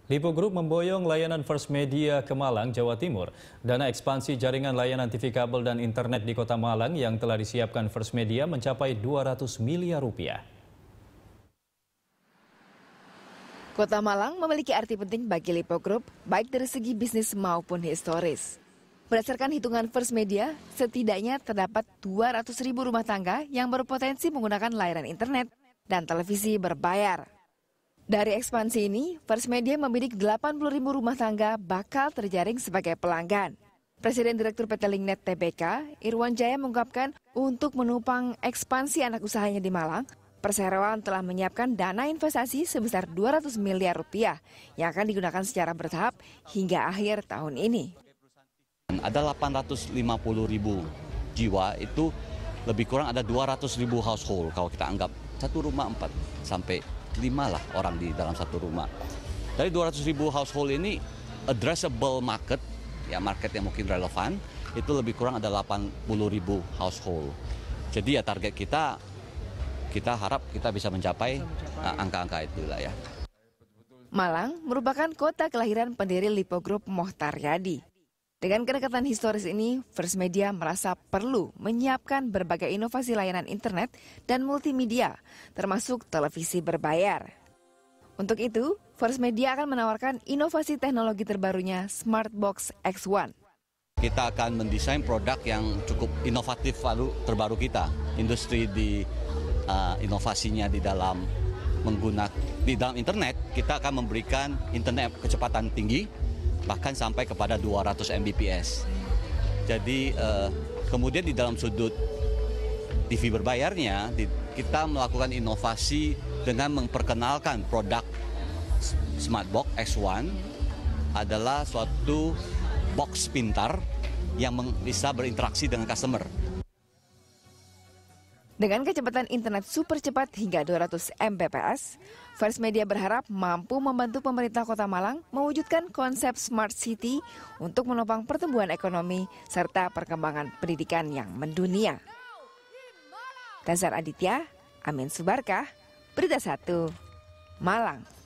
Lipo Group memboyong layanan First Media ke Malang, Jawa Timur. Dana ekspansi jaringan layanan TV kabel dan internet di Kota Malang yang telah disiapkan First Media mencapai 200 miliar rupiah. Kota Malang memiliki arti penting bagi Lipo Group, baik dari segi bisnis maupun historis. Berdasarkan hitungan First Media, setidaknya terdapat 200.000 rumah tangga yang berpotensi menggunakan layanan internet dan televisi berbayar. Dari ekspansi ini, First Media membidik 80.000 rumah tangga bakal terjaring sebagai pelanggan. Presiden Direktur PT Linknet Tbk, Irwan Jaya mengungkapkan untuk menopang ekspansi anak usahanya di Malang, perseroan telah menyiapkan dana investasi sebesar 200 miliar rupiah yang akan digunakan secara bertahap hingga akhir tahun ini. Ada 850.000 jiwa, itu lebih kurang ada 200.000 household kalau kita anggap satu rumah 4 sampai 5 lah orang di dalam satu rumah. Dari 200.000 household ini addressable market, ya market yang mungkin relevan, itu lebih kurang ada 80.000 household. Jadi ya target kita harap kita bisa mencapai angka-angka itulah ya. Malang merupakan kota kelahiran pendiri Lipo Group Mohtar Yadi. Dengan kedekatan historis ini, First Media merasa perlu menyiapkan berbagai inovasi layanan internet dan multimedia, termasuk televisi berbayar. Untuk itu, First Media akan menawarkan inovasi teknologi terbarunya Smartbox X1. Kita akan mendesain produk yang cukup inovatif terbaru kita. Industri di inovasinya di dalam internet, kita akan memberikan internet kecepatan tinggi, bahkan sampai kepada 200 Mbps. Jadi kemudian di dalam sudut TV berbayarnya, kita melakukan inovasi dengan memperkenalkan produk Smartbox X1 adalah suatu box pintar yang bisa berinteraksi dengan customer. Dengan kecepatan internet super cepat hingga 200 Mbps, First Media berharap mampu membantu pemerintah Kota Malang mewujudkan konsep Smart City untuk menopang pertumbuhan ekonomi serta perkembangan pendidikan yang mendunia. Tazar Aditya, Amin Subarkah, Berita 1, Malang.